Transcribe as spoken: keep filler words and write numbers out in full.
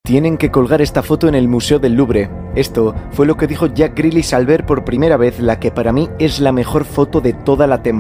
Tienen que colgar esta foto en el Museo del Louvre. Esto fue lo que dijo Jack Grealish al ver por primera vez la que para mí es la mejor foto de toda la temporada.